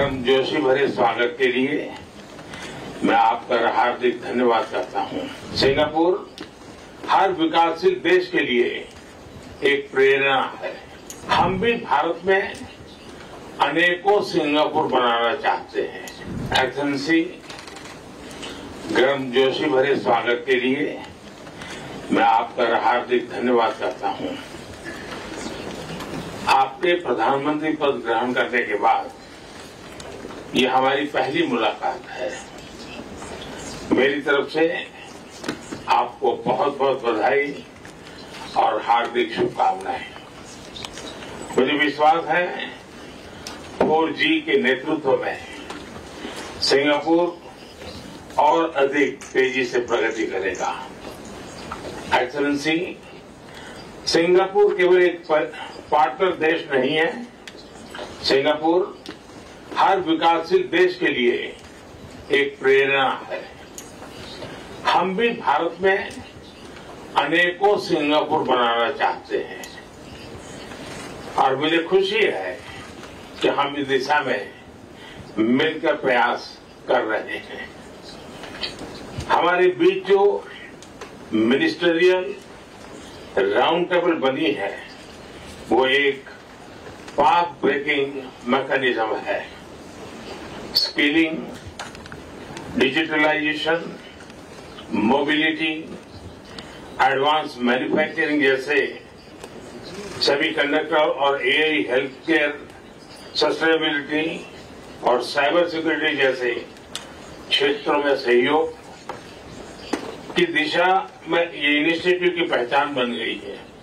गर्मजोशी भरे स्वागत के लिए मैं आपका हार्दिक धन्यवाद करता हूं। सिंगापुर हर विकासशील देश के लिए एक प्रेरणा है। हम भी भारत में अनेकों सिंगापुर बनाना चाहते हैं। एक्सेलेंसी, गर्मजोशी भरे स्वागत के लिए मैं आपका हार्दिक धन्यवाद करता हूं। आपके प्रधानमंत्री पद ग्रहण करने के बाद ये हमारी पहली मुलाकात है। मेरी तरफ से आपको बहुत बहुत बधाई और हार्दिक शुभकामनाएं। मुझे विश्वास है 4G के नेतृत्व में सिंगापुर और अधिक तेजी से प्रगति करेगा। एक्सेलेंसी, सिंगापुर केवल एक पार्टनर देश नहीं है। सिंगापुर हर विकासशील देश के लिए एक प्रेरणा है। हम भी भारत में अनेकों सिंगापुर बनाना चाहते हैं और मुझे खुशी है कि हम इस दिशा में मिलकर प्रयास कर रहे हैं। हमारे बीच जो मिनिस्टरियल राउंड टेबल बनी है वो एक पाथ ब्रेकिंग मैकेनिज्म है। Skilling, digitalization, mobility, advance manufacturing जैसे सेमीकंडक्टर और AI, हेल्थ केयर, सस्टेनेबिलिटी और साइबर सिक्योरिटी जैसे क्षेत्रों में सहयोग की दिशा में ये इनिशिएटिव की पहचान बन गई है।